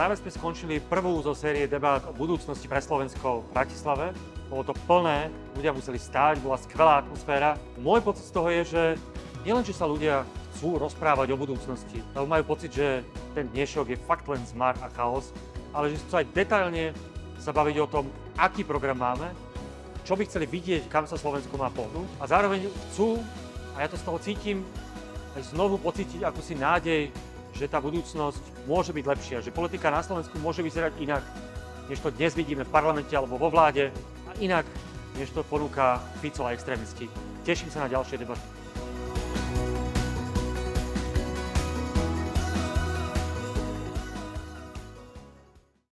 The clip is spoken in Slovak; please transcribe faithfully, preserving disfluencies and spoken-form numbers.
Práve sme skončili prvú zo série debát o budúcnosti pre Slovensko v Bratislave. Bolo to plné, ľudia museli stáť, bola skvelá atmosféra. Môj pocit z toho je, že nielen, že sa ľudia chcú rozprávať o budúcnosti, lebo majú pocit, že ten dnešok je fakt len zmar a chaos, ale že chcú aj detailne sa baviť o tom, aký program máme, čo by chceli vidieť, kam sa Slovensko má pohnúť a zároveň chcú, a ja to z toho cítim, aj znovu pocítiť akúsi nádej, že tá budúcnosť môže byť lepšia, že politika na Slovensku môže vyzerať inak, než to dnes vidíme v parlamente alebo vo vláde a inak, než to ponúka Fico a extrémisti. Teším sa na ďalšie debaty.